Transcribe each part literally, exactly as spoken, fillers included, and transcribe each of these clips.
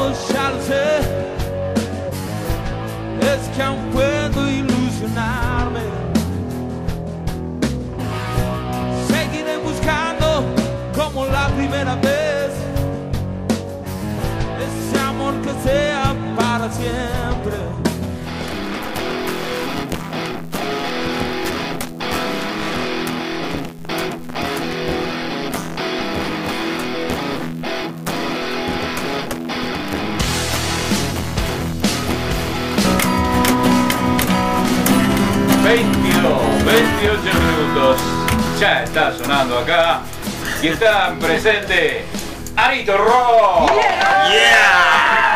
ya lo sé, es que aún puedo ilusionarme. Seguiré buscando como la primera vez ese amor que sea para siempre. veintidós, veintiocho minutos. Ya está sonando acá. Y están presentes Arito Rock. Yeah. Yeah.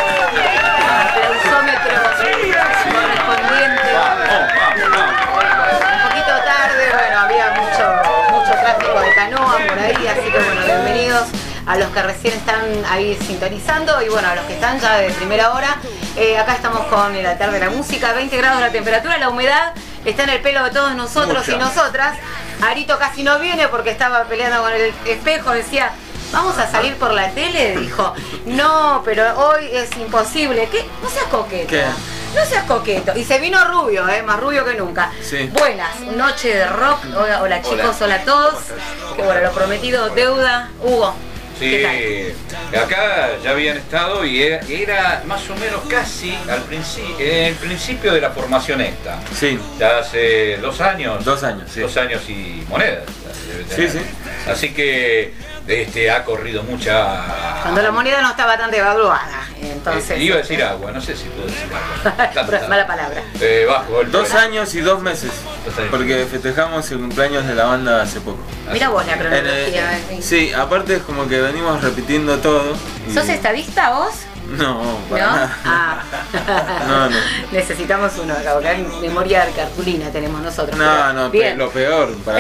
Aplausómetro correspondiente. Vamos, vamos, vamos. Un poquito tarde, bueno, había mucho, mucho tráfico de canoa por ahí, así que bueno, bienvenidos a los que recién están ahí sintonizando y bueno, a los que están ya de primera hora. Eh, acá estamos con el altar de la música, veinte grados la temperatura, la humedad está en el pelo de todos nosotros Mucha. y nosotras. Arito casi no viene porque estaba peleando con el espejo, decía, vamos a salir por la tele, dijo, no, pero hoy es imposible. ¿Qué? No seas coqueta. ¿Qué? No seas coqueto. Y se vino rubio, eh, más rubio que nunca. Sí. Buenas, noche de rock. Hola, hola chicos, hola, hola a todos. Que bueno, lo prometido, deuda. Hugo. Sí, acá ya habían estado y era, era más o menos casi al principio, el principio de la formación esta. Sí. Ya hace dos años. Dos años, sí. Dos años y monedas. Sí, sí. Así que este ha corrido mucha. Cuando la moneda no estaba tan devaluada, entonces. Eh, iba a decir agua, no sé si puedo decir agua. Pero es mala palabra. Eh, bajo el Dos años y dos meses. Dos años. Porque festejamos el cumpleaños de la banda hace poco. Mira vos la En, cronología. eh, sí, aparte es como que venimos repitiendo todo. y- ¿Sos estadista vos? No, para ¿No? nada. Ah. No, no. Necesitamos uno acá, porque hay memoria de cartulina tenemos nosotros. No, pero no, bien. pe- lo peor para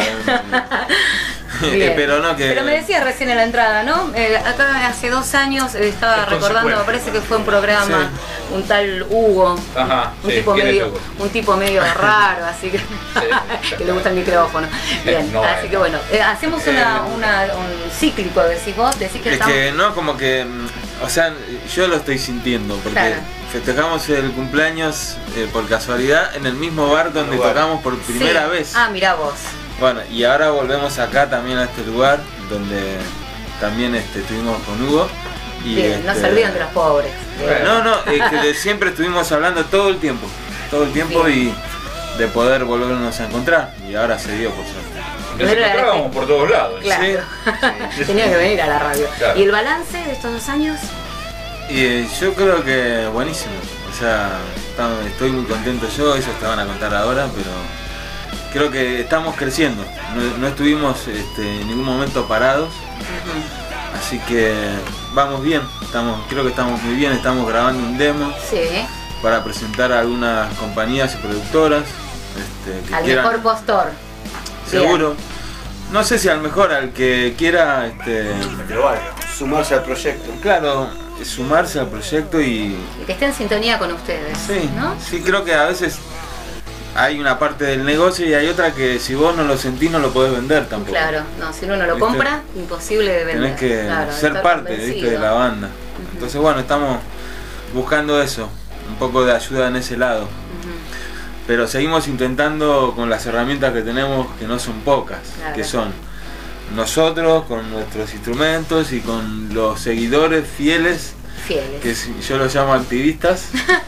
Bien. pero no que. Pero me decías recién en la entrada, ¿no? Eh, acá hace dos años eh, estaba Es recordando, me consecuente. parece que fue un programa, Sí. un tal Hugo, Ajá, un, sí, tipo ¿quién es medio, Hugo? un tipo medio raro, así que, que le gusta el micrófono. Bien, No, así eh, que bueno, eh, hacemos una, Eh, una, un cíclico, decís vos, decís que Es estamos... que no, como que. mm, O sea, yo lo estoy sintiendo, porque Claro. festejamos el cumpleaños eh, por casualidad en el mismo bar donde Lugar. tocamos por primera Sí. vez. Ah, mirá vos. Bueno, y ahora volvemos acá también a este lugar donde también este, estuvimos con Hugo. Y, Bien, no este, se olviden de los pobres. Bueno. No, no, es que de siempre estuvimos hablando todo el tiempo, todo el tiempo Bien. y de poder volvernos a encontrar. Y ahora se dio por suerte. Nos Pero era encontrábamos este- por todos lados. Claro. Sí. Tenía que venir a la radio. Claro. ¿Y el balance de estos dos años? Y eh, yo creo que buenísimo, o sea, está- estoy muy contento yo, ellos te van a contar ahora, pero creo que estamos creciendo, no, no estuvimos este, en ningún momento parados, así que vamos bien, estamos, creo que estamos muy bien, estamos grabando un demo Sí. para presentar a algunas compañías y productoras este, que Al quieran, mejor postor. seguro, no sé si al mejor, al que quiera, este, Pero vale, sumarse al proyecto. claro, sumarse al proyecto y Y que esté en sintonía con ustedes. sí, ¿No? sí, creo que a veces hay una parte del negocio y hay otra que si vos no lo sentís no lo podés vender tampoco. Claro, no, si uno no lo ¿Viste? compra, imposible de vender. Tenés que Claro, ser estar parte, convencido. ¿viste? de la banda. Entonces bueno, estamos buscando eso, un poco de ayuda en ese lado. Ujú. Pero seguimos intentando con las herramientas que tenemos, que no son pocas, Claro. que son nosotros con nuestros instrumentos y con los seguidores fieles, Fieles. que si- yo los llamo activistas,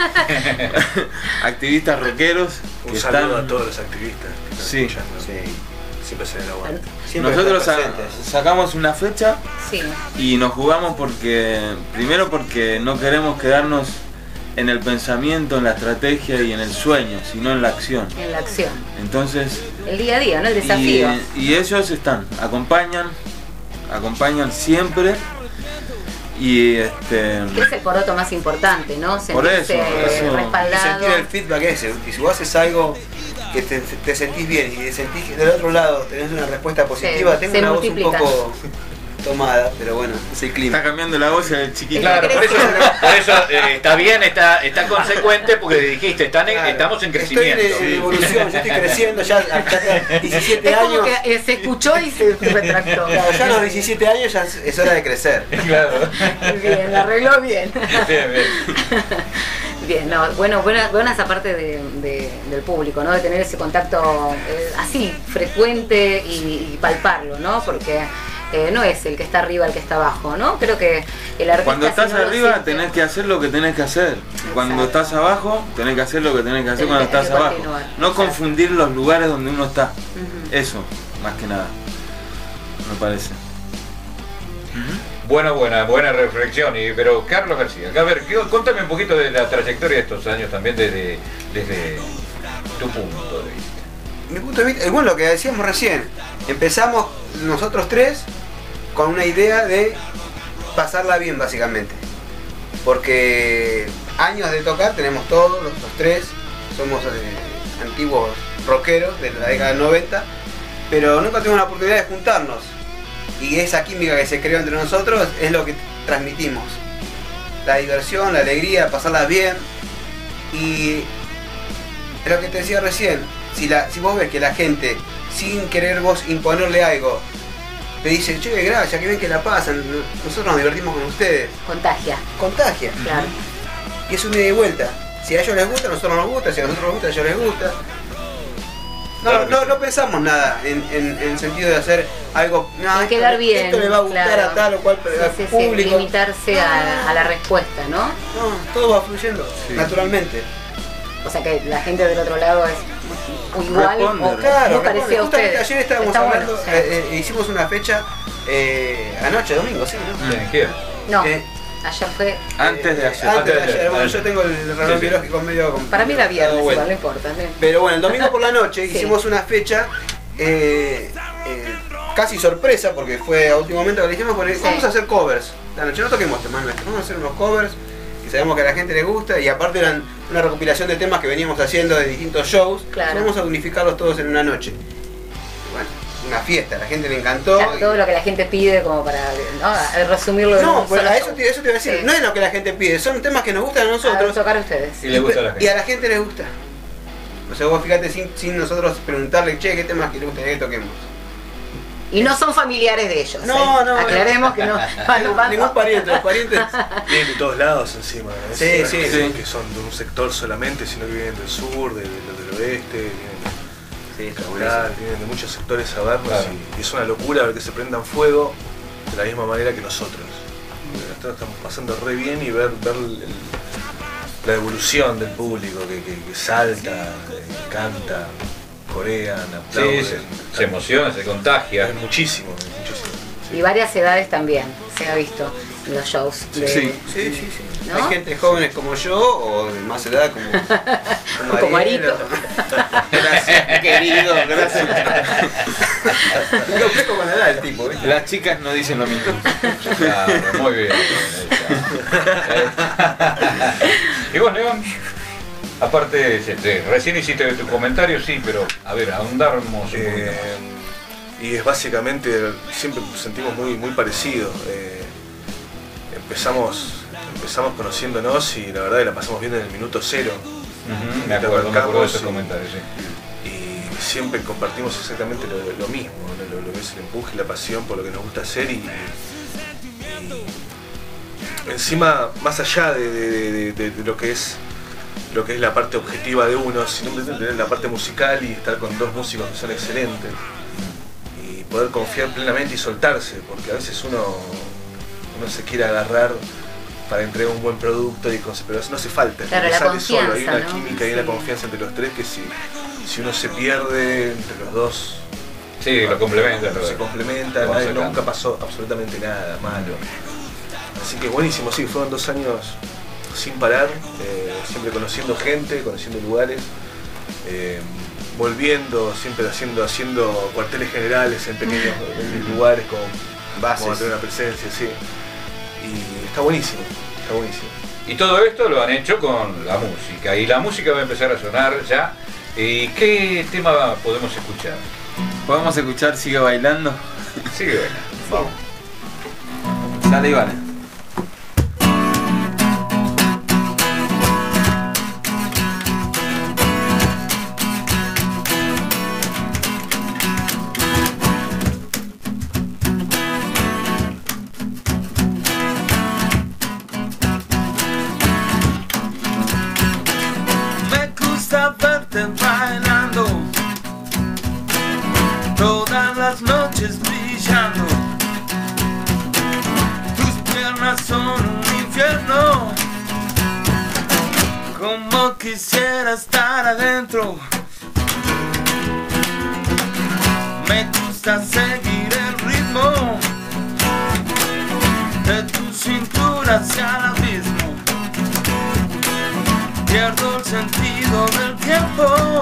activistas rockeros. Un que saludo están- a todos los activistas que están Sí. escuchando. Sí, siempre se den la vuelta. Siempre Nosotros están sa- presentes. sacamos una fecha Sí. y nos jugamos porque, primero porque no queremos quedarnos en el pensamiento, en la estrategia y en el sueño, sino en la acción. En la acción. Entonces, El día a día, ¿no? El y, desafío. y ellos están, acompañan, acompañan siempre y este Que es el poroto más importante, ¿no? Por Sentirse eso, por eso. Y respaldado. sentir el feedback ese. Y si vos haces algo que te, te sentís bien y sentís que del otro lado tenés una respuesta positiva, Sí, tengo se una voz un multiplica. poco tomada, pero bueno, es el clima. Está cambiando la voz del chiquito. Claro, por eso, por eso eh, está bien, está, está consecuente porque dijiste, están en- Claro. estamos en Estoy crecimiento. en, en evolución, yo estoy creciendo, ya, ya diecisiete Es como años. que eh, se escuchó y se retractó. Claro, ya a los diecisiete años ya es, es hora de crecer. Claro. Bien, la arregló bien. Bien, bien. Bien, no, bueno, buena, buena esa parte de, de- del público, ¿no? De tener ese contacto eh, así, frecuente y, y palparlo, ¿no? Porque eh, no es el que está arriba el que está abajo, ¿no? Creo que el artista... Cuando si estás no lo arriba siente- tenés que hacer lo que tenés que hacer. Cuando Exacto. estás abajo tenés que hacer lo que tenés que hacer Tenés cuando que- estás hay que abajo. continuar. No Exacto. confundir los lugares donde uno está. Ujú. Eso, más que nada. Me parece. Buena, buena, buena reflexión. Y, pero Carlos García, a ver, ¿qué- contame un poquito de la trayectoria de estos años también desde, desde tu punto de vista. Mi punto de vista, bueno, lo que decíamos recién, empezamos nosotros tres con una idea de pasarla bien básicamente. Porque años de tocar tenemos todos, los, los tres, somos eh, antiguos rockeros de la década del noventa, pero nunca tuvimos la oportunidad de juntarnos. Y esa química que se creó entre nosotros es lo que transmitimos. La diversión, la alegría, pasarla bien. Y es lo que te decía recién, si, la, si vos ves que la gente, sin querer vos imponerle algo, te dice, che, gracias, que bien que la pasan, nosotros nos divertimos con ustedes, Contagia, contagia. claro. Y es un ida y vuelta. Si a ellos les gusta, a nosotros nos gusta, si a nosotros nos gusta, a ellos les gusta. No, Claro que no, sí. no pensamos nada en, en, en el sentido de hacer algo, no, En esto, quedar bien, esto le va a gustar claro. a tal o cual Sí, al sí, sí, público. limitarse a, a la respuesta, ¿no? No, todo va fluyendo, Sí. naturalmente. O sea que la gente del otro lado es igual Responde. o Claro, muy parecida a justamente ustedes. ayer estábamos Está bueno, hablando, sí. eh, eh, hicimos una fecha eh, anoche, domingo, sí, ¿no? ¿Quién quiere? No, Eh, ayer fue... Antes de eh, ayer. Antes de Antes de ayer, bueno, ayer. yo tengo el reloj Sí, sí. biológico medio... Para mí era viernes, dado vuelta. igual, no importa. ¿no? Pero bueno, el domingo por la noche Sí. hicimos una fecha eh, eh, casi sorpresa, porque fue a último momento que le dijimos, porque Sí. vamos a hacer covers. La noche no toquemos temas nuestros, vamos a hacer unos covers que sabemos que a la gente le gusta y aparte eran una recopilación de temas que veníamos haciendo de distintos shows. Claro. Vamos a unificarlos todos en una noche. Y bueno, una fiesta, a la gente le encantó. Claro, todo lo que la gente pide como para, ¿no? A resumirlo en No, un pues solo a eso show. te, eso te iba a decir, Sí. no es lo que la gente pide, son temas que nos gustan a A nosotros. tocar a ustedes. Y le gusta a la gente. Y a la gente le gusta. O sea, vos fíjate sin, sin nosotros preguntarle, che, ¿qué temas que le gustaría que toquemos? Y no son familiares de ellos. No, ¿eh? no, Aclaremos que no. Van- van- Ningún pariente, los parientes. Vienen de todos lados encima. ¿eh? Sí, No es sí, que, sí. que son de un sector solamente, sino que vienen del sur, de- de- del oeste, vienen Sí, de está Cabular, buenísimo. vienen de muchos sectores a vernos Claro. y, y es una locura ver que se prendan fuego de la misma manera que nosotros. Nosotros estamos pasando re bien y ver, ver el- la evolución del público que, que- que salta, eh, canta, corean, Sí, aplauden. se, se emociona, se contagia. Es muchísimo, es muchísimo. sí. Y varias edades también, se ha visto en los shows. de- Sí. Sí, sí, sí. ¿No? Hay gente jóvenes como yo o de más edad como, Como Ariel, Arito. o- Gracias, querido, gracias. Yo fresco con la edad el tipo, ¿viste? Las chicas no dicen lo mismo. Claro, muy bien. Ahí está. Y vos, León, aparte, este, recién hiciste tu comentario, sí, pero a ver, ahondamos un poquito Eh, más. y es básicamente, siempre sentimos muy, muy parecido. Eh, empezamos, empezamos conociéndonos y la verdad que la pasamos bien en el minuto cero. Ujú, me acuerdo, me acuerdo de esos comentarios, sí. Y siempre compartimos exactamente lo, lo mismo, ¿no? lo, lo que es el empuje y la pasión por lo que nos gusta hacer y, y encima, más allá de, de- de- de- de lo que es lo que es la parte objetiva de uno, sino de tener la parte musical y estar con dos músicos que son excelentes y poder confiar plenamente y soltarse, porque a veces uno, uno se quiere agarrar para entregar un buen producto, y con- pero eso no hace falta, Claro, le la sale solo, hay confianza, una ¿no? química y hay una Sí. confianza entre los tres que si, si uno se pierde entre los dos, Sí, lo complementa. lo- se complementa, lo va nadie- sacando. nunca pasó absolutamente nada malo. Así que buenísimo, sí, fueron dos años sin parar, eh, siempre conociendo gente, conociendo lugares, eh, volviendo, siempre haciendo, haciendo cuarteles generales en pequeños en lugares como Bases. vamos a tener una presencia, sí. Y está buenísimo, está buenísimo. Y todo esto lo han hecho con la música. Y la música va a empezar a sonar ya. ¿Y qué tema podemos escuchar? ¿Podemos escuchar Sigue Bailando? Sí, bueno, vamos. Dale, y vale. Verte bailando, todas las noches brillando. Tus piernas son un infierno, como quisiera estar adentro. Me gusta seguir el ritmo de tu cintura hacia el abismo. Pierdo el sentido del tiempo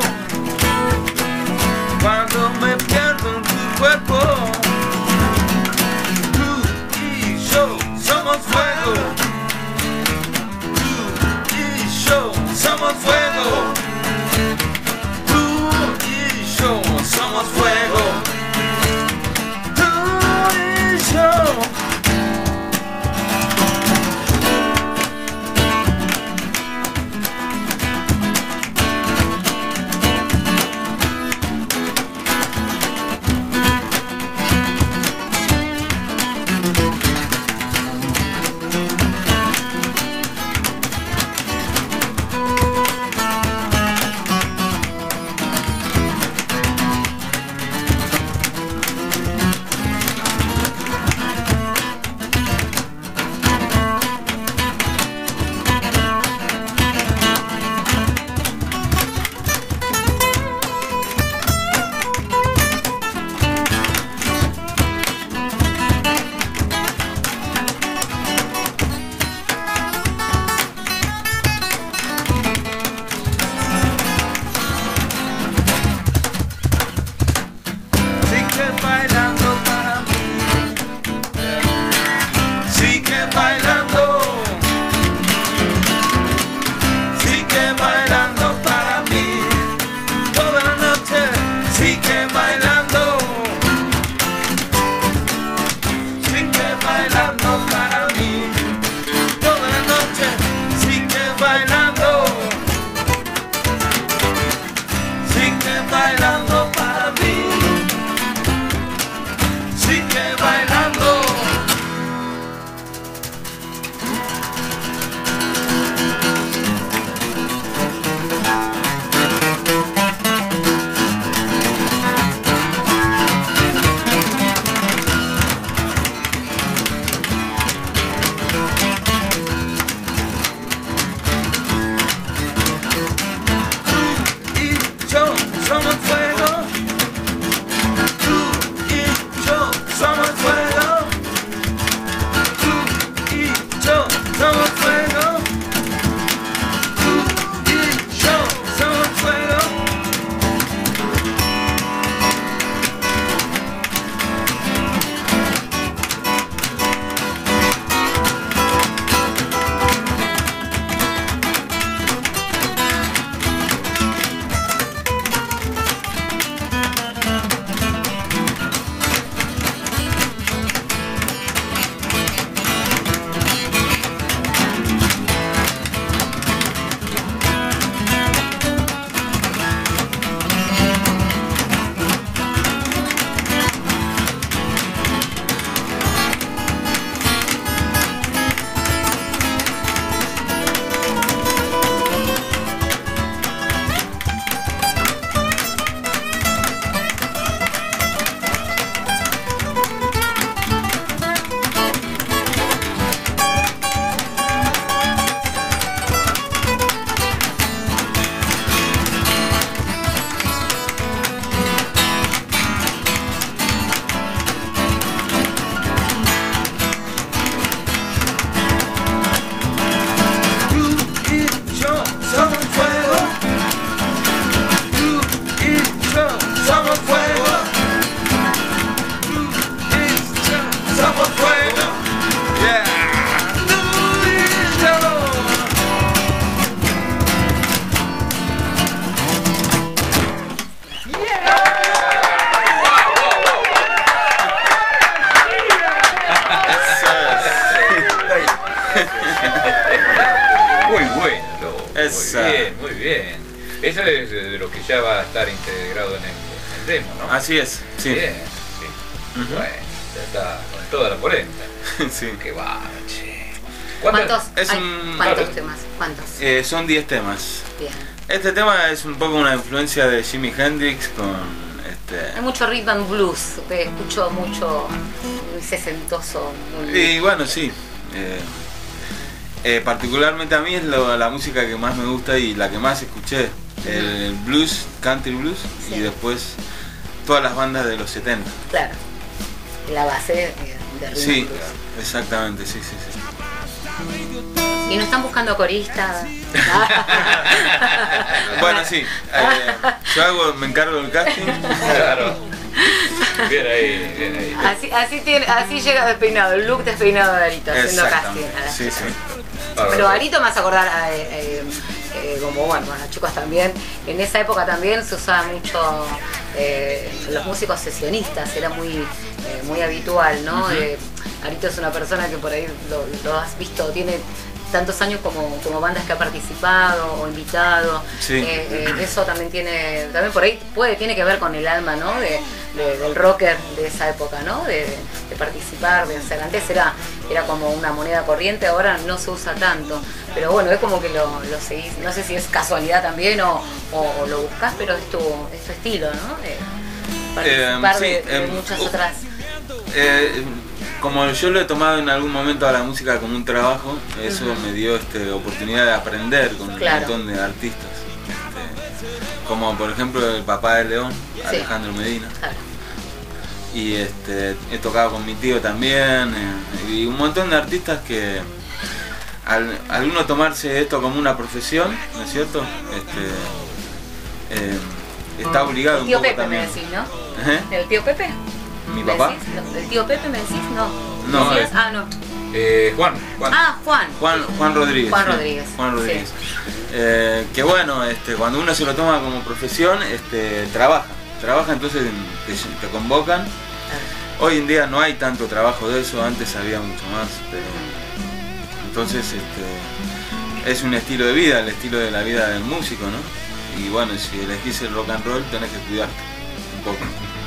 cuando me pierdo en tu cuerpo. Tú y yo somos fuego. Tú y yo somos fuego. Tú y yo somos fuego. Tú y yo. Esa. Muy bien, muy bien. Eso es de lo que ya va a estar integrado en el, en el demo, ¿no? Así es, sí. Bien, sí. Ujú. Bueno, ya está con toda la polenta. Sí. Qué va, che. ¿Cuántos? Es Hay- un- ¿Cuántos claro. temas? ¿Cuántos? Eh, son diez temas. Bien. Este tema es un poco una influencia de Jimi Hendrix con este. Hay mucho rhythm and blues, eh, escucho mucho muy sesentoso. Muy... Y bueno, sí. Eh, eh, particularmente a mí es lo- la música que más me gusta y la que más escuché. El blues, country blues Sí. y después todas las bandas de los setenta. Claro, la base de, de rhythm Sí, and blues. exactamente, sí, sí, sí. Y no están buscando coristas. Bueno, sí. eh, yo hago, me encargo del casting. Claro. Bien ahí, bien ahí. Así, así, tiene, así llega despeinado, el look despeinado de Arito, haciendo casting. Exactamente. Sí, sí. Pero Arito me hace acordar, a, eh, eh, eh, como bueno, bueno, los chicos también, en esa época también se usaba mucho eh, los músicos sesionistas, era muy, eh, muy habitual, ¿no? Ujú. Eh, Arito es una persona que por ahí lo, lo has visto, tiene tantos años como, como bandas que ha participado o invitado. Sí. Eh, eh, eso también tiene, también por ahí puede, tiene que ver con el alma, ¿no? De, de- del rocker de esa época, ¿no? De, de participar, de hacer. Antes era, era como una moneda corriente, ahora no se usa tanto. Pero bueno, es como que lo, lo seguís, no sé si es casualidad también o, o- o lo buscás, pero es tu, es tu estilo, ¿no? De participar Eh, sí, de, de em, muchas uh, otras. Eh, como yo lo he tomado en algún momento a la música como un trabajo, eso Ujú. me dio este, oportunidad de aprender con Claro. un montón de artistas. Este, como por ejemplo el papá de León, Sí. Alejandro Medina. Claro. Y este, he tocado con mi tío también. eh, y un montón de artistas que al, al uno tomarse esto como una profesión, ¿no es cierto? Este, eh, está obligado El un tío poco Pepe también. me decís, ¿no? ¿Eh? ¿El tío Pepe? ¿Mi ¿Me papá? decís? No, ¿el tío Pepe me decís? No. No, ¿Decías? eh. Ah, no. Eh, Juan, Juan. Ah, Juan. Juan, Juan Rodríguez. Juan sí, Rodríguez, Juan Rodríguez. Eh, que bueno, este, cuando uno se lo toma como profesión, este, trabaja. Trabaja, entonces te, te convocan. Hoy en día no hay tanto trabajo de eso, antes había mucho más. Pero, entonces este, es un estilo de vida, el estilo de la vida del músico, ¿no? Y bueno, si elegís el rock and roll tenés que cuidarte un poco.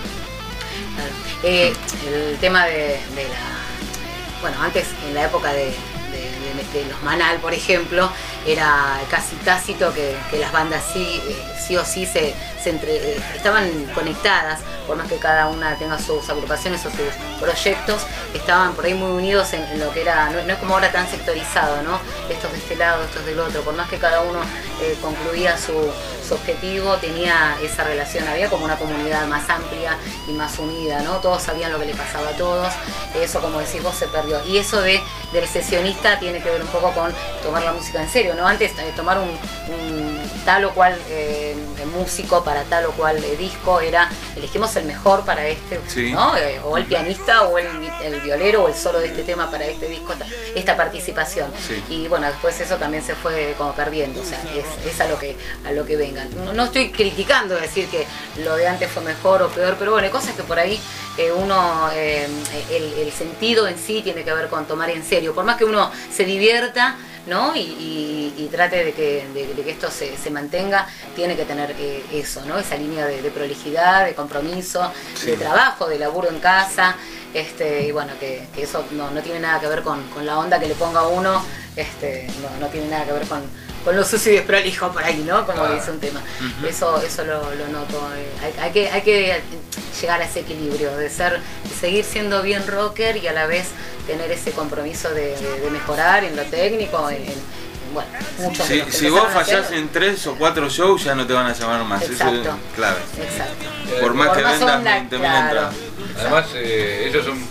Claro. Eh, el tema de, de la... Bueno, antes, en la época de, de- de- de los Manal, por ejemplo, era casi tácito que, que las bandas sí, eh, sí o sí se, se entre, eh, estaban conectadas, por más que cada una tenga sus agrupaciones o sus proyectos, estaban por ahí muy unidos en, en lo que era, no, no es como ahora tan sectorizado, ¿no? Estos de este lado, estos del otro, por más que cada uno eh, concluía su, su objetivo, tenía esa relación, había como una comunidad más amplia y más unida, ¿no? Todos sabían lo que le pasaba a todos, eso, como decís vos, se perdió. Y eso de, del sesionista tiene que ver un poco con tomar la música en serio, ¿no? Antes eh, tomar un, un tal o cual eh, músico para tal o cual eh, disco era, elegimos el mejor para este, Sí. ¿no? Eh, o el pianista o el, el violero o el solo de este tema para este disco, esta, esta participación. Sí. Y bueno, después eso también se fue como perdiendo, o sea, es, es a lo que a lo que vengan. No, no estoy criticando decir que lo de antes fue mejor o peor, pero bueno, hay cosas que por ahí eh, uno, eh, el, el sentido en sí tiene que ver con tomar en serio, por más que uno se divierta, ¿no? Y, y- y trate de que, de, de que esto se, se mantenga, tiene que tener eh, eso, ¿no? Esa línea de, de prolijidad, de compromiso, Sí. de trabajo, de laburo en casa, este, y bueno, que, que eso no, no tiene nada que ver con, con la onda que le ponga uno, este, no, no tiene nada que ver con, con lo sucio y desprolijo por ahí, ¿no? Como Claro. dice un tema. Ujú. Eso, eso lo, lo noto. eh, Hay, hay que, hay que llegar a ese equilibrio, de ser, de seguir siendo bien rocker y a la vez tener ese compromiso de, de- de mejorar en lo técnico, en, en- bueno, muchos de Si, los que si empezaron vos a hacer- fallás en tres o cuatro shows ya no te van a llamar más, eso es Exacto. clave. Exacto. Por más Por que más vendas onda, veinte mil claro. entradas. Además, eh, ellos son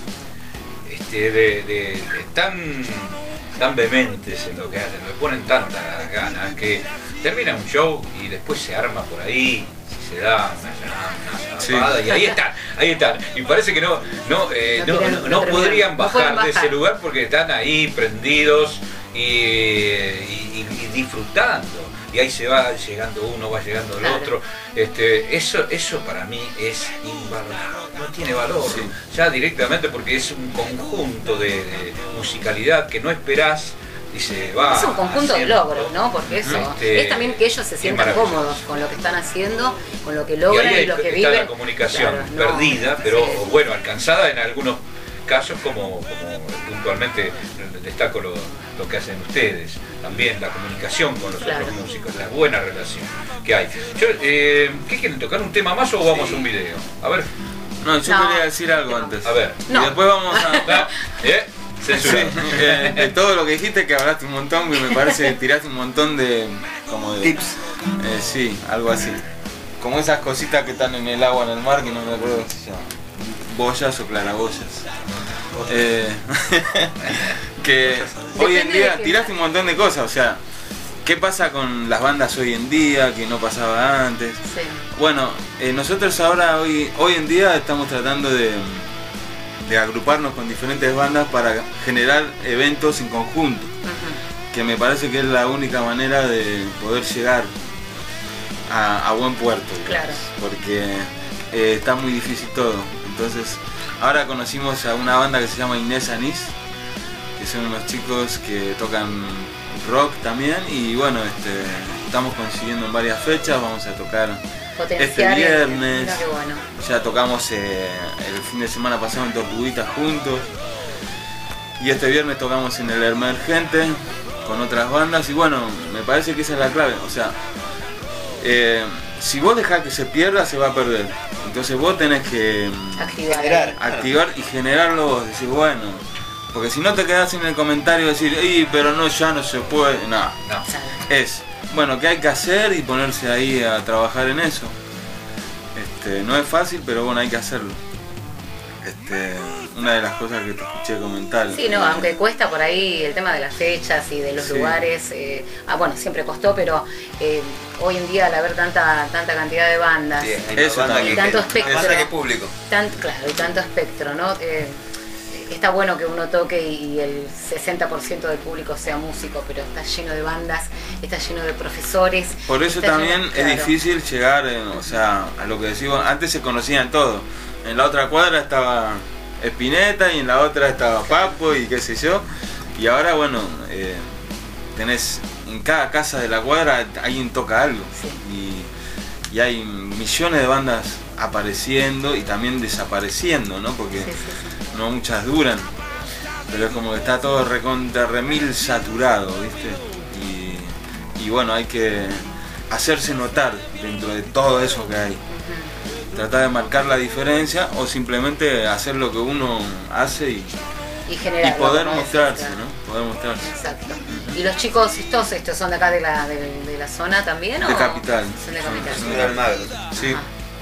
este, de, de- de tan, tan vehementes en lo que hacen, le ponen tantas ganas que termina un show y después se arma por ahí, si se da una, una Sí. zarpada, y ahí están, ahí están. Y parece que no, no, eh, No no, quieren- no- no no terminan, podrían no bajar pueden de ese bajar. lugar porque están ahí prendidos y, y- y disfrutando. Y ahí se va llegando uno, va llegando el Claro. otro. Este, eso, eso para mí es invalorable, no tiene valor. Sí. Ya directamente porque es un conjunto de, de musicalidad que no esperás y se va. Es un conjunto de haciendo. logros, ¿no? Porque eso Este, es también que ellos se sientan maravilloso. cómodos con lo que están haciendo, con lo que Y logran ahí y, lo que está viven. la comunicación Claro, no, perdida, pero sí. bueno, alcanzada en algunos casos, como, como puntualmente destaco lo, lo que hacen ustedes. También la comunicación con los Claro. otros músicos, la buena relación que hay. Yo, eh, ¿qué quieren tocar? ¿Un tema más o vamos a un video? A ver, No, yo No. quería decir algo antes. a ver. No. Y después vamos a... ¿No? ¿Eh? Sí, Censurado. eh, de todo lo que dijiste, que hablaste un montón, que me parece que tiraste un montón de... como de... Tips. Eh, sí, algo así. Como esas cositas que están en el agua, en el mar, que no me acuerdo cómo se llama. Boyas o claraboyas. Eh, que hoy en Depende día de qué. tiraste un montón de cosas, o sea, ¿qué pasa con las bandas hoy en día que no pasaba antes? Sí. Bueno, eh, nosotros ahora, hoy, hoy en día, estamos tratando de, de agruparnos con diferentes bandas para generar eventos en conjunto, Ujú. que me parece que es la única manera de poder llegar a, a buen puerto, digamos, Claro. porque eh, está muy difícil todo. Entonces, ahora conocimos a una banda que se llama Inés Anís, que son unos chicos que tocan rock también, y bueno, este, estamos consiguiendo en varias fechas, vamos a tocar Potenciar este el- viernes, Mira qué bueno. ya tocamos eh, el fin de semana pasado en Tortuguitas juntos, y este viernes tocamos en el Emergente con otras bandas, y bueno, me parece que esa es la clave, o sea, eh, si vos dejás que se pierda, se va a perder, entonces vos tenés que Activar. Generar. activar y generarlo vos, decir, bueno, porque si no te quedás en el comentario y decir, "Ey, pero no, ya no se puede", no, No. es, bueno, ¿qué hay que hacer? Y ponerse ahí a trabajar en eso. Este, no es fácil, pero bueno, hay que hacerlo. Este, una de las cosas que te escuché comentar. Sí, no, aunque cuesta por ahí el tema de las fechas y de los Sí. lugares, eh, ah, bueno, siempre costó, pero eh, hoy en día al haber tanta tanta cantidad de bandas, Sí, hay Eso más banda también. que, Y tanto más espectro. banda que público. tan, claro, y tanto espectro, ¿no? Eh, está bueno que uno toque y, y el sesenta por ciento del público sea músico, pero está lleno de bandas, está lleno de profesores. Por eso está también lleno- es claro. difícil llegar, eh, o sea, a lo que decimos, antes se conocían todos. En la otra cuadra estaba Spinetta y en la otra estaba Papo y qué sé yo. Y ahora, bueno, eh, tenés en cada casa de la cuadra alguien toca algo. Sí. Y, y hay millones de bandas apareciendo y también desapareciendo, ¿no? Porque Sí, sí, sí. no muchas duran. Pero es como que está todo recontra remil saturado, ¿viste? Y, y bueno, hay que hacerse notar dentro de todo eso que hay. Ujú. Tratar de marcar la diferencia o simplemente hacer lo que uno hace y, Y y generar. poder mostrarse, ¿no? Poder mostrarse. Exacto. ¿Y los chicos estos, estos son de acá de la, de, de la zona también? De o? Capital. Son de Capital. Son de Almagro. Sí.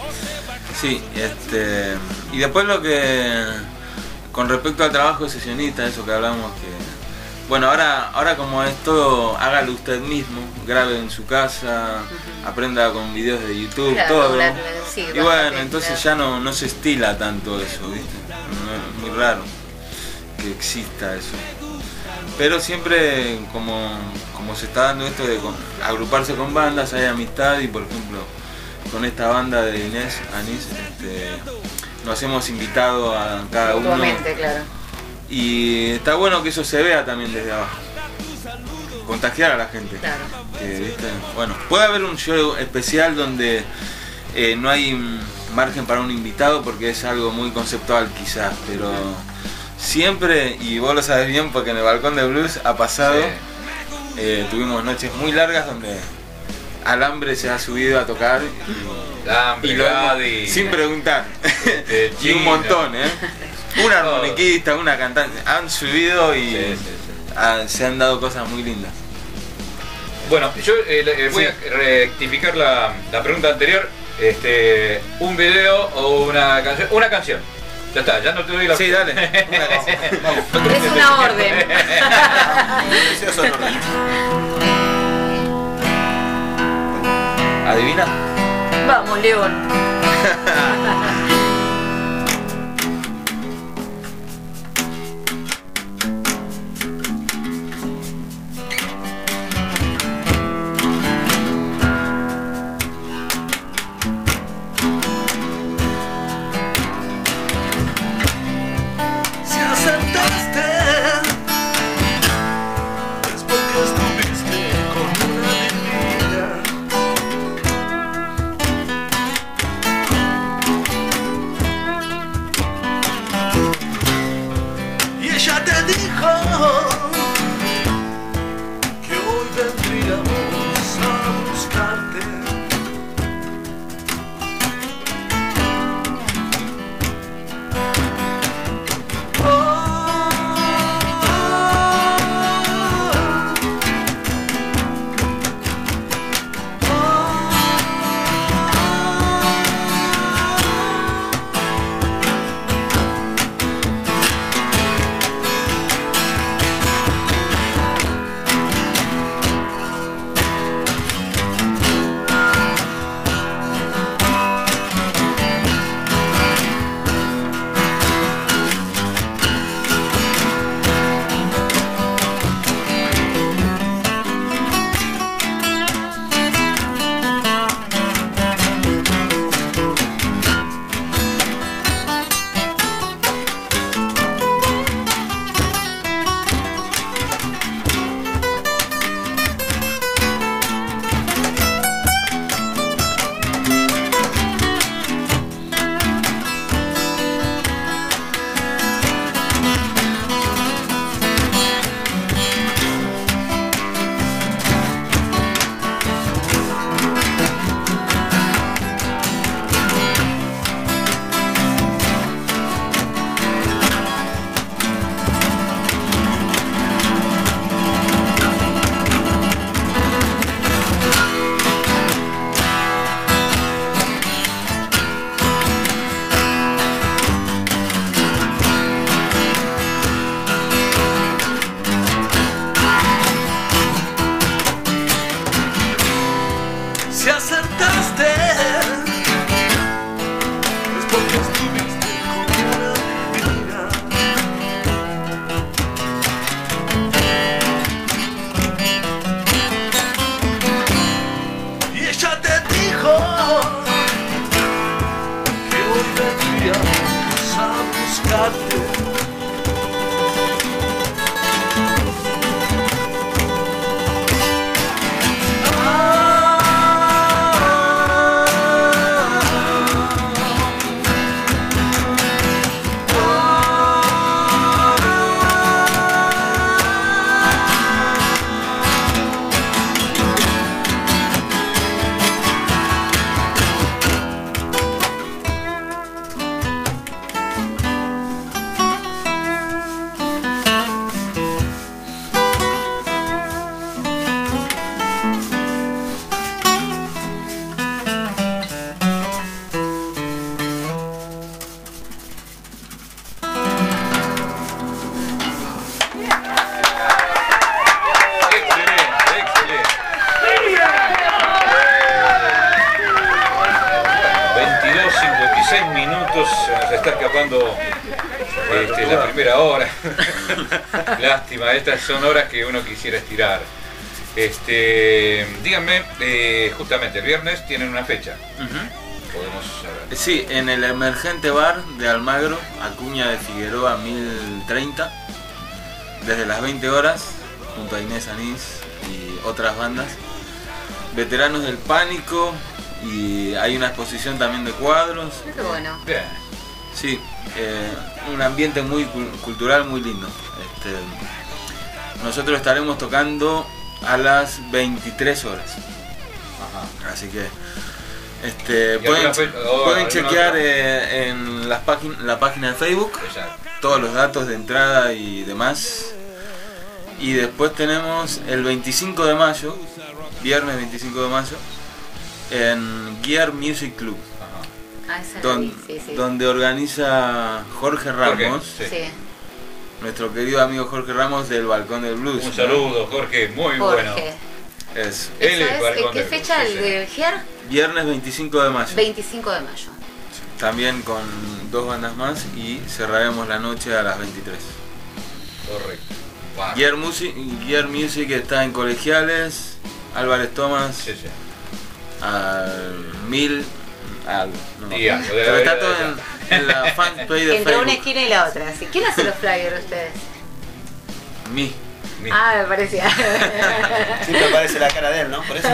Sí, este, y después lo que, con respecto al trabajo de sesionista, eso que hablamos, que, bueno, ahora, ahora como es todo, hágalo usted mismo, grabe en su casa, Ujú. aprenda con videos de YouTube, Claro, todo. la- la- sí, Y bastante, bueno, entonces claro. ya no, no se estila tanto eso, ¿viste? No, es muy raro que exista eso. Pero siempre como, como se está dando esto de con- agruparse con bandas, hay amistad y por ejemplo con esta banda de Inés Anís este, nos hemos invitado a cada uno Mutuamente, claro. y está bueno que eso se vea también desde abajo, contagiar a la gente. Claro. Que, ¿viste? Bueno, puede haber un show especial donde eh, no hay mm, margen para un invitado porque es algo muy conceptual quizás, pero siempre, y vos lo sabes bien porque en el Balcón de Blues ha pasado, Sí. eh, tuvimos noches muy largas donde Alambre se ha subido a tocar y, Lambre, y lo hemos- Gadi, sin preguntar. este, Y un Chino. montón, ¿eh? Un armoniquista, una cantante, han subido y Sí, sí, sí. ah, se han dado cosas muy lindas. Bueno, yo eh, le- eh, voy Sí. a rectificar la, la pregunta anterior. Este, ¿un video o una canción? Una canción. Ya está, ya no te doy la Sí, dale. Una canción. Es una orden. Precioso orden. ¿Adivina? Vamos, León. Si aceptaste dijo que hoy vendríamos a buscarte. Si acertaste es porque estuviste con una vida. Y ella te dijo que hoy vendríamos a buscarte. Se nos está escapando este, la primera hora. Lástima, estas son horas que uno quisiera estirar. Este, díganme, eh, justamente el viernes tienen una fecha. Uh-huh. Podemos saber. Sí, en el Emergente Bar de Almagro, Acuña de Figueroa mil treinta, desde las veinte horas, junto a Inés Anís y otras bandas. Veteranos del Pánico. Y hay una exposición también de cuadros. Qué bueno. Bien. Sí, eh, un ambiente muy cultural, muy lindo. Este, nosotros estaremos tocando a las veintitrés horas. Ajá. Así que este, pueden, fe oh, pueden chequear eh, en las la página de Facebook. Exacto. Todos los datos de entrada y demás. Y después tenemos el veinticinco de mayo, viernes veinticinco de mayo, en Gear Music Club, ah, don, sí, sí. donde organiza Jorge Ramos, Jorge, sí. Sí. nuestro querido amigo Jorge Ramos del Balcón del Blues. Un saludo, Jorge, muy Jorge. bueno. Eso. Él es es, ¿qué fecha Blues, el sí, de Gear? Viernes veinticinco de mayo. veinticinco de mayo. También con dos bandas más y cerraremos la noche a las veintitrés. Correcto. Wow. Gear Music, Gear Music está en Colegiales, Álvarez Thomas, sí, sí. al mil algo, no y algo, pero está todo en, en la fanpage de Entre Facebook. una esquina y la otra. ¿Sí? ¿Quién hace los flyers ustedes? Mi. Mi. Ah, me parecía. Siempre aparece la cara de él, ¿no? Por eso. No,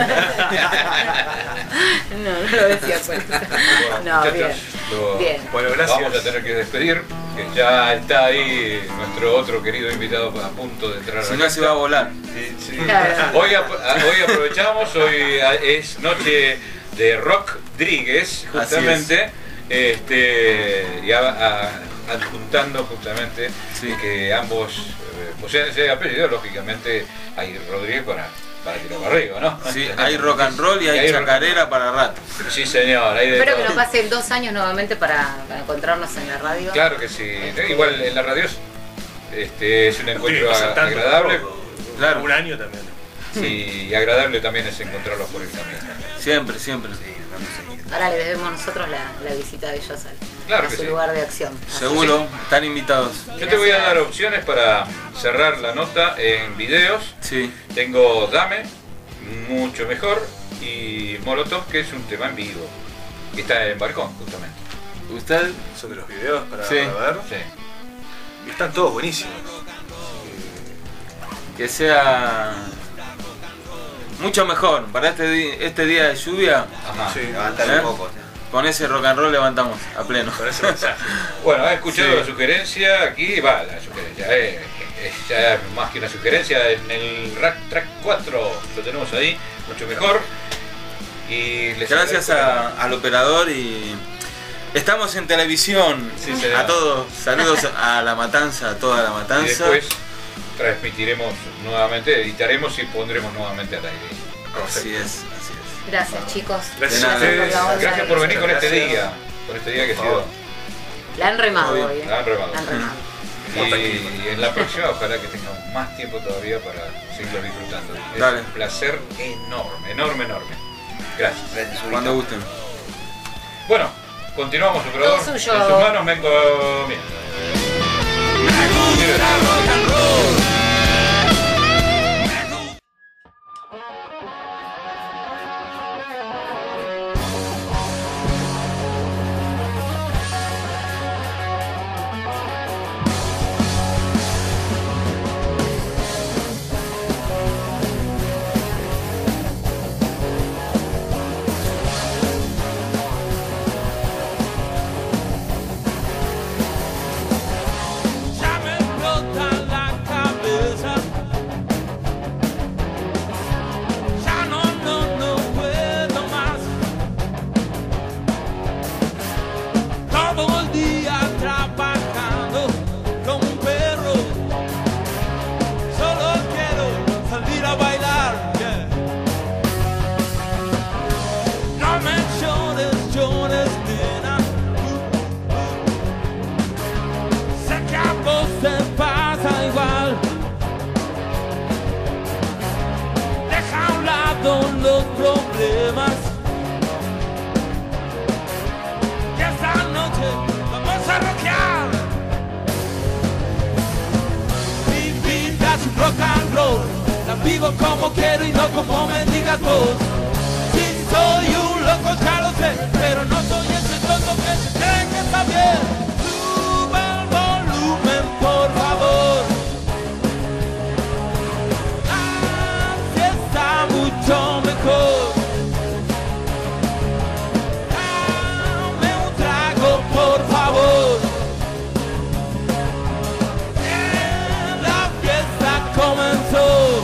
no lo decía pues. Bueno, No, bien. Lo, Bien. Bueno, gracias. Vamos a tener que despedir. que ya está ahí nuestro otro querido invitado a punto de entrar. Si no se va a volar. Sí, sí. Claro. Hoy, ap- hoy aprovechamos, hoy es noche de Rockdríguez, justamente, este, y a, a, adjuntando justamente Sí. que ambos eh, poseen ese apellido, lógicamente hay Rodríguez para, para tirar para arriba, ¿no? Sí, hay rock and roll y hay, Y hay rock- chacarera para rato. Sí, señor, hay de Espero todo. que nos pasen dos años nuevamente para, para encontrarnos en la radio. Claro que sí. Igual en la radio es, este, es un No tiene encuentro que pasar tanto agradable. tampoco. Claro. Un año también. Sí, y agradable también es encontrarlos por el camino. Siempre, siempre. Ahora le debemos nosotros la, la visita de ellos al, Claro a que su sí. lugar de acción. Así Seguro, están invitados. Yo te voy a dar opciones para cerrar la nota en videos. Sí. Tengo Dame, mucho mejor, y Molotov, que es un tema en vivo, que está en Balcón, justamente. ¿Usted? Son de los videos para, Sí. para ver. Sí. Y están todos buenísimos. Que sea mucho mejor. Para este, di- este día de lluvia, Ajá. Sí. Levantar ¿Eh? un poco. con ese rock and roll levantamos a pleno. Con ese mensaje. Bueno, he escuchado Sí. la sugerencia aquí, va, la sugerencia, eh, es ya más que una sugerencia, en el Rack Track cuatro lo tenemos ahí, mucho mejor. Y les Gracias agradezco a- al operador y estamos en televisión. Sí, señor. A todos, saludos a La Matanza, a toda La y Matanza. después transmitiremos nuevamente, editaremos y pondremos nuevamente al aire. Así es, así es. Gracias, chicos. Gracias De a nada. ustedes. la onda Gracias de- por venir con Muchas este gracias. día, con este día que ha Por sido. favor. La han remado Muy hoy, bien. ¿eh? La han remado. La han remado. Y en la próxima ojalá que tengamos más tiempo todavía para seguirlo disfrutando. Es Dale. un placer enorme, enorme, enorme. Gracias. Gracias, Zurita. Cuando gusten. Bueno, continuamos, operador. Todo suyo. En sus manos me encomiendo. Ya me explota la cabeza. Ya no, no, no puedo más. Todo el día trabajando como un perro. Solo quiero salir a bailar. Yeah. No me llores, llores, nena. Sé que a vos te pasa igual. Deja a un lado los problemas. Y esta noche vamos a rockear. Mi vida es un rock and roll. La vivo como quiero y no como me digas vos. Si soy un loco ya lo sé, pero no soy ese tonto que se cree que está bien. Sube el volumen, por favor. Así está mucho mejor. Dame un trago, por favor. Que la fiesta comenzó.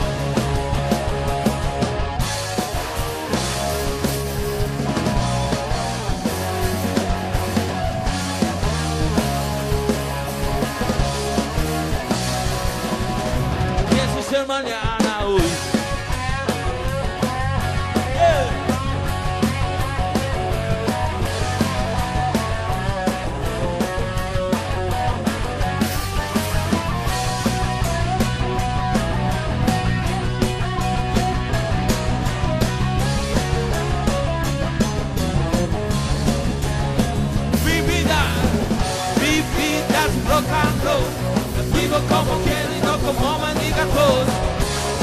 Pienso ser mañana hoy. Yeah. Mi vida, mi vida es rock and roll. La vivo como quiero y no como me digas vos.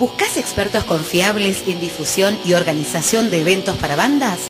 ¿Buscás expertos confiables en difusión y organización de eventos para bandas?